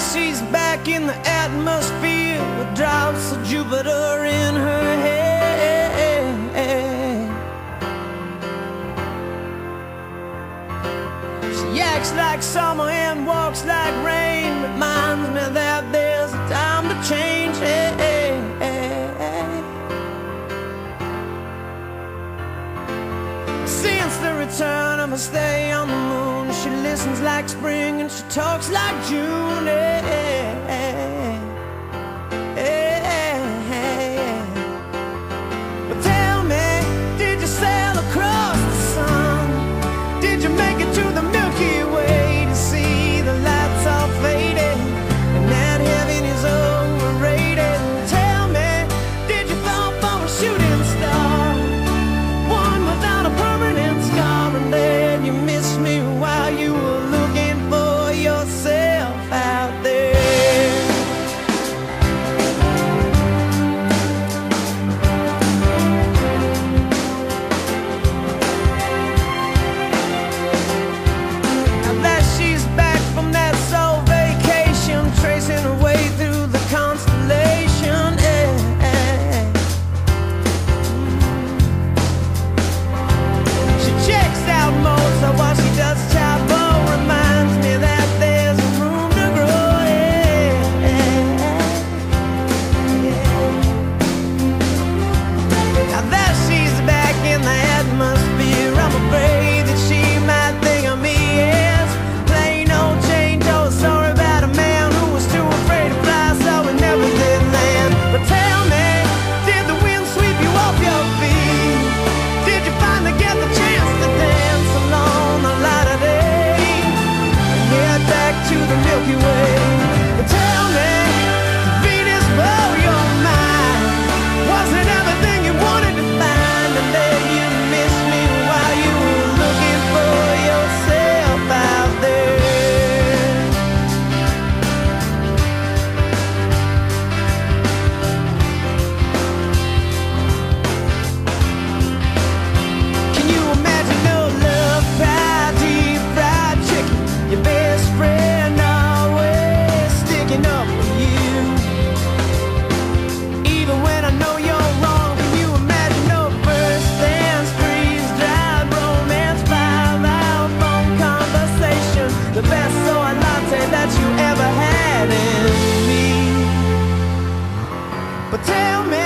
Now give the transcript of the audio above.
she's back in the atmosphere with drops of Jupiter in her head. She acts like summer and walks like rain, reminds me that there's a time to change. Since the return of her stay on the moon, she listens like spring and she talks like June. But tell me, did you sail across the sun? Did you make it to the Milky Way to see the lights all faded and that heaven is overrated? Tell me, did you fall for a shooting star, one without a permanent scar, and then you missed me while you were looking for yourself out there? Now that she's back from that soul vacation, tracing her way through the constellation, she checks out Mozart while she does Chapel, reminds me that there's room to grow. Now that she's back in the atmosphere, I'm afraid that she might think of me as plain old Jane Doe, sorry about a man who was too afraid to fly, so he never did land. But tell me, did the wind sweep you off your feet? Did you finally get the chance to dance along the light of day and head back to the Milky Way? But tell me, did Venus blow your mind? Was it everything you wanted to find, and then you missed me while you were looking for yourself out there? Can you imagine no love, fried deep fried chicken, your best friend always sticking up for you, even when I know you're wrong? Can you imagine no first dance, freeze-dried romance, 5-hour phone conversation, the best soy latte that you ever had in me? But tell me,